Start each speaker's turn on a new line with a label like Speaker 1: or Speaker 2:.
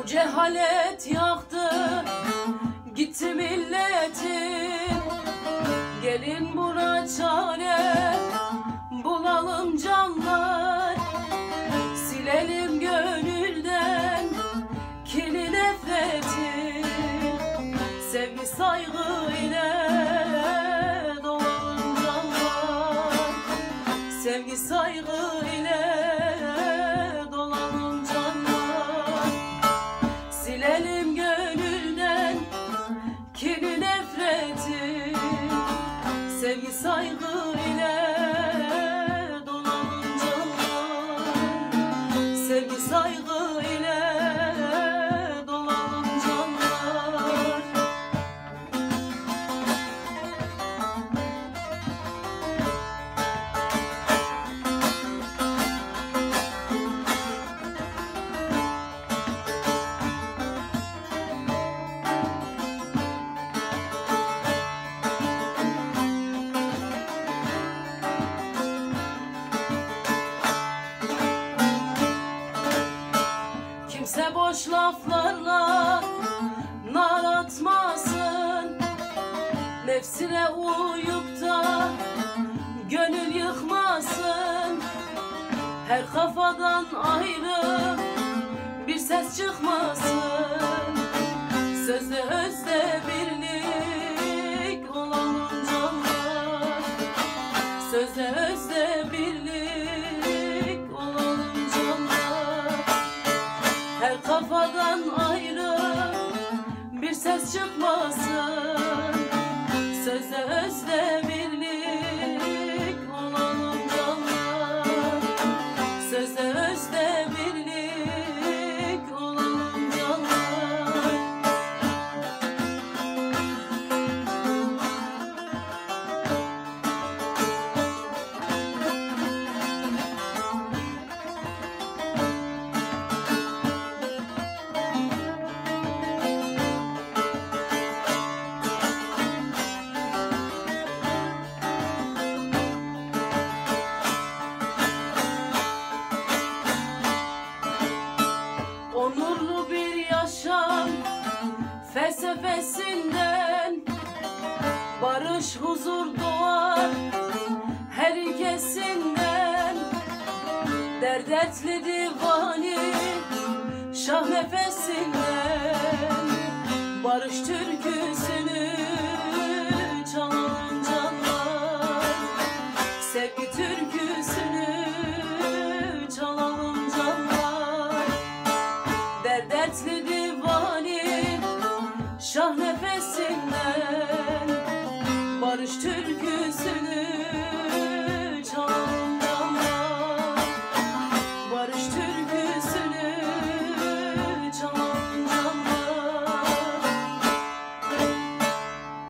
Speaker 1: Cehalet yaktı gitti milleti. Gelin buna çare bulalım canlar. Silelim gönülden kini nefreti. Sevgi saygı ile dolalım canlar. Sevgi saygı ile dolalım canlar. Silelim gönülden kini nefreti. Sevgi saygı ile dolalım canlar. Sevgi saygı ile dolalım canlar. Kimse boş laflarla nar atmasın. Nefsine uyup da gönül yıkmasın. Her kafadan ayrı bir ses çıkmasın. Sözde özde birlik olalım canlar. Sözde özde birlik olalım canlar. Her kafadan ayrı bir ses çıkmasın. Sözde özde birlik olalım canlar. Sözde özde birlik olalım canlar. Onurlu bir yaşam felsefesinden barış huzur doğar herkesinden. Derdetli divani şah nefesinden barış türküsünü çalalım canlar. Sevgi türküsünü çalalım canlar. Derdetli divani şah nefesinden barış türküsünü